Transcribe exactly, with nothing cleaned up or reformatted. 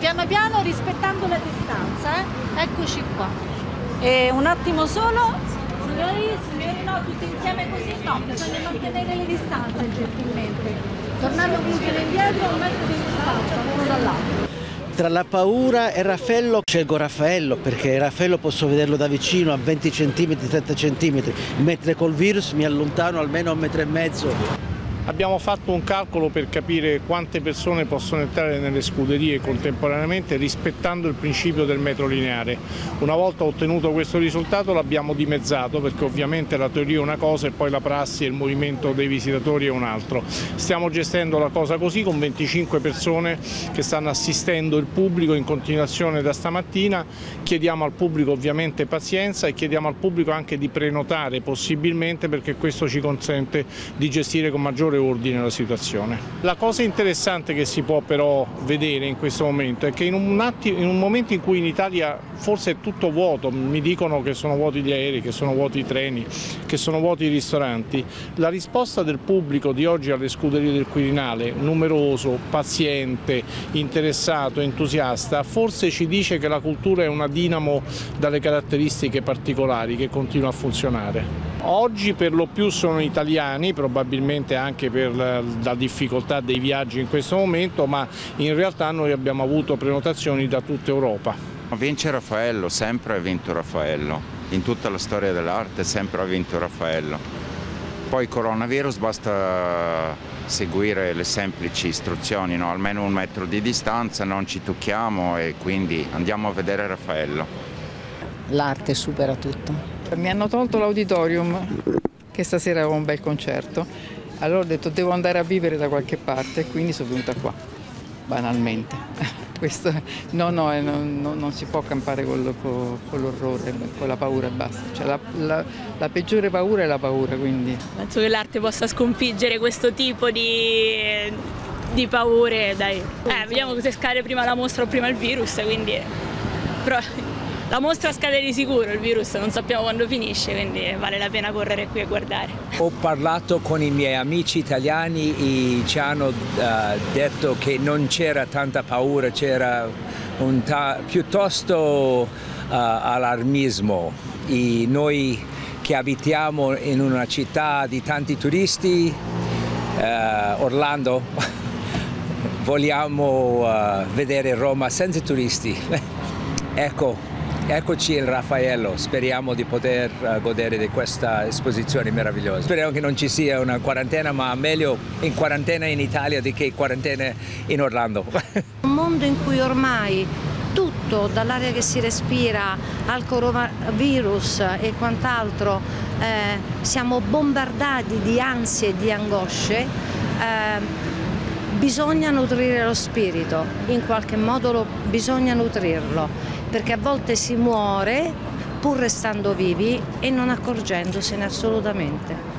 piano piano rispettando la distanza, eh? Eccoci qua. E un attimo solo, signori, signori no, tutti insieme così no, bisogna mantenere le distanze gentilmente. Tornare un pochino indietro, un metro di distanza, uno dall'altro. Tra la paura e Raffaello scelgo Raffaello, perché Raffaello posso vederlo da vicino a venti centimetri, trenta centimetri, mentre col virus mi allontano almeno a un metro e mezzo. Abbiamo fatto un calcolo per capire quante persone possono entrare nelle scuderie contemporaneamente rispettando il principio del metro lineare. Una volta ottenuto questo risultato l'abbiamo dimezzato, perché ovviamente la teoria è una cosa e poi la prassi e il movimento dei visitatori è un altro. Stiamo gestendo la cosa così con venticinque persone che stanno assistendo il pubblico in continuazione da stamattina. Chiediamo al pubblico ovviamente pazienza e chiediamo al pubblico anche di prenotare possibilmente, perché questo ci consente di gestire con maggiore ordine la situazione. La cosa interessante che si può però vedere in questo momento è che in un, attimo, in un momento in cui in Italia forse è tutto vuoto, mi dicono che sono vuoti gli aerei, che sono vuoti i treni, che sono vuoti i ristoranti, la risposta del pubblico di oggi alle scuderie del Quirinale, numeroso, paziente, interessato, entusiasta, forse ci dice che la cultura è una dinamo dalle caratteristiche particolari che continua a funzionare. Oggi per lo più sono italiani, probabilmente anche per la, la difficoltà dei viaggi in questo momento, ma in realtà noi abbiamo avuto prenotazioni da tutta Europa. Vince Raffaello, sempre ha vinto Raffaello, in tutta la storia dell'arte sempre ha vinto Raffaello. Poi coronavirus basta seguire le semplici istruzioni, no? Almeno un metro di distanza, non ci tocchiamo e quindi andiamo a vedere Raffaello. L'arte supera tutto. Mi hanno tolto l'auditorium, che stasera avevo un bel concerto, allora ho detto devo andare a vivere da qualche parte e quindi sono venuta qua, banalmente. Questo, no, no, non, non si può campare con, con, con l'orrore, con la paura e basta. Cioè, la, la, la peggiore paura è la paura, quindi. Penso che l'arte possa sconfiggere questo tipo di, di paure, dai. Eh, vediamo se scade prima la mostra o prima il virus, quindi... Però, la mostra scade di sicuro, il virus non sappiamo quando finisce, quindi vale la pena correre qui a guardare. Ho parlato con i miei amici italiani e ci hanno uh, detto che non c'era tanta paura, c'era un piuttosto uh, allarmismo. E noi che abitiamo in una città di tanti turisti, uh, Orlando, vogliamo uh, vedere Roma senza turisti. Ecco. Eccoci il Raffaello, speriamo di poter uh, godere di questa esposizione meravigliosa. Speriamo che non ci sia una quarantena, ma meglio in quarantena in Italia di che in quarantena in Orlando. Un mondo in cui ormai tutto, dall'aria che si respira al coronavirus e quant'altro, eh, siamo bombardati di ansie e di angosce, eh, bisogna nutrire lo spirito, in qualche modo lo, bisogna nutrirlo, perché a volte si muore pur restando vivi e non accorgendosene assolutamente.